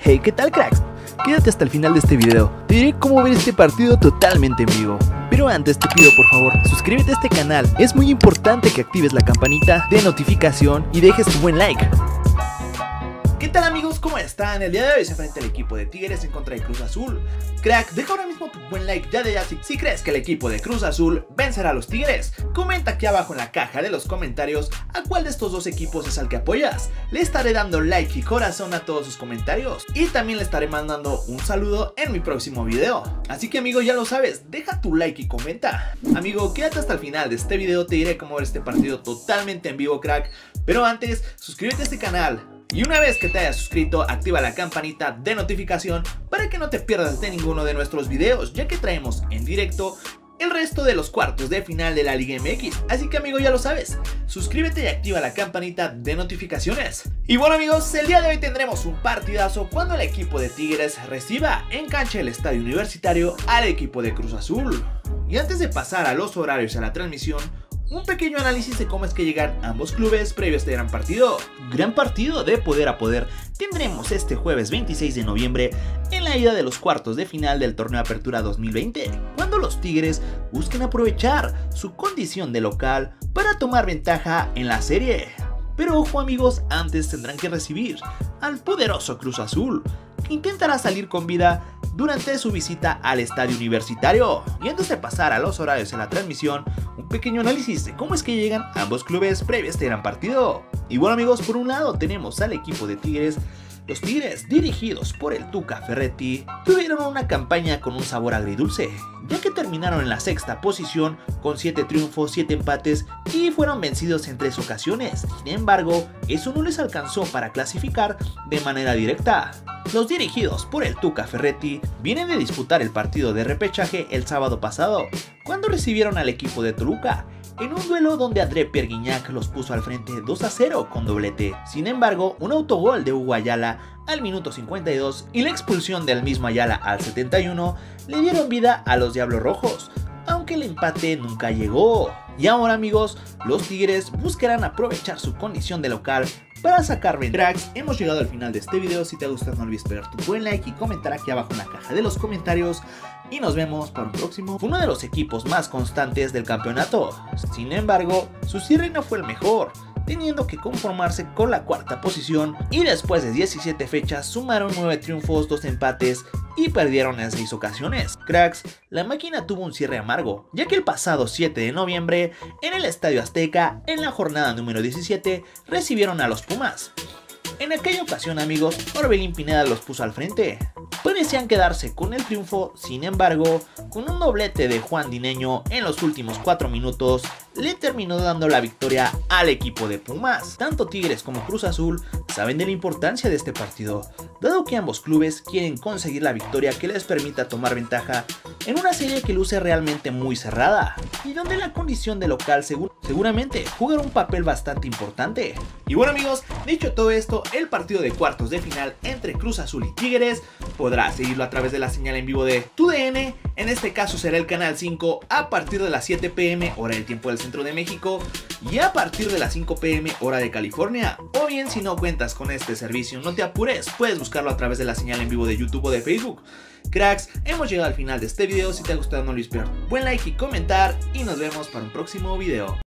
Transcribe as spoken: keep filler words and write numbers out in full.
Hey, ¿qué tal, cracks? Quédate hasta el final de este video, te diré cómo ver este partido totalmente en vivo. Pero antes te pido por favor, suscríbete a este canal, es muy importante que actives la campanita de notificación y dejes tu buen like. ¿Qué tal, amigos? ¿Cómo están? El día de hoy se enfrenta el equipo de Tigres en contra de Cruz Azul. Crack, deja ahora mismo tu buen like ya de ya si, si crees que el equipo de Cruz Azul vencerá a los Tigres. Comenta aquí abajo en la caja de los comentarios a cuál de estos dos equipos es al que apoyas. Le estaré dando like y corazón a todos sus comentarios y también le estaré mandando un saludo en mi próximo video. Así que, amigo, ya lo sabes, deja tu like y comenta. Amigo, quédate hasta el final de este video, te diré cómo ver este partido totalmente en vivo, crack. Pero antes, suscríbete a este canal. Y una vez que te hayas suscrito, activa la campanita de notificación para que no te pierdas de ninguno de nuestros videos, ya que traemos en directo el resto de los cuartos de final de la Liga M X. Así que, amigo, ya lo sabes, suscríbete y activa la campanita de notificaciones. Y bueno, amigos, el día de hoy tendremos un partidazo cuando el equipo de Tigres reciba en cancha del Estadio Universitario al equipo de Cruz Azul. Y antes de pasar a los horarios y a la transmisión, un pequeño análisis de cómo es que llegan ambos clubes previo a este gran partido. Gran partido de poder a poder tendremos este jueves veintiséis de noviembre en la ida de los cuartos de final del torneo Apertura dos mil veinte, cuando los Tigres busquen aprovechar su condición de local para tomar ventaja en la serie. Pero ojo, amigos, antes tendrán que recibir al poderoso Cruz Azul, que intentará salir con vida durante su visita al Estadio Universitario. Y antes de pasar a los horarios en la transmisión, un pequeño análisis de cómo es que llegan ambos clubes previo a este gran partido. Y bueno, amigos, por un lado tenemos al equipo de Tigres. Los Tigres, dirigidos por el Tuca Ferretti, tuvieron una campaña con un sabor agridulce, ya que terminaron en la sexta posición con siete triunfos, siete empates y fueron vencidos en tres ocasiones. Sin embargo, eso no les alcanzó para clasificar de manera directa. Los dirigidos por el Tuca Ferretti vienen de disputar el partido de repechaje el sábado pasado, cuando recibieron al equipo de Toluca, en un duelo donde André Pierre Gignac los puso al frente dos a cero con doblete. Sin embargo, un autogol de Hugo Ayala al minuto cincuenta y dos y la expulsión del mismo Ayala al setenta y uno le dieron vida a los Diablos Rojos, aunque el empate nunca llegó. Y ahora, amigos, los Tigres buscarán aprovechar su condición de local para sacar ventaja. Cracks, hemos llegado al final de este video. Si te ha gustado, no olvides pegar tu buen like y comentar aquí abajo en la caja de los comentarios. Y nos vemos para un próximo. Fue uno de los equipos más constantes del campeonato. Sin embargo, su cierre no fue el mejor, teniendo que conformarse con la cuarta posición, y después de diecisiete fechas sumaron nueve triunfos, dos empates y perdieron en seis ocasiones. Cracks, la máquina tuvo un cierre amargo, ya que el pasado siete de noviembre en el Estadio Azteca, en la jornada número diecisiete, recibieron a los Pumas. En aquella ocasión, amigos, Orbelín Pineda los puso al frente. Parecían quedarse con el triunfo, sin embargo, con un doblete de Juan Dineño en los últimos cuatro minutos, le terminó dando la victoria al equipo de Pumas. Tanto Tigres como Cruz Azul saben de la importancia de este partido, dado que ambos clubes quieren conseguir la victoria que les permita tomar ventaja en una serie que luce realmente muy cerrada, y donde la condición de local seguro, seguramente jugará un papel bastante importante. Y bueno, amigos, dicho todo esto, el partido de cuartos de final entre Cruz Azul y Tigres podrás seguirlo a través de la señal en vivo de tu D N, en este caso será el canal cinco a partir de las siete p m hora del tiempo del centro de México y a partir de las cinco p m hora de California. O bien, si no cuentas con este servicio, no te apures, puedes buscarlo a través de la señal en vivo de YouTube o de Facebook. Cracks, hemos llegado al final de este video. Si te ha gustado, no olvides pegar buen like y comentar, y nos vemos para un próximo video.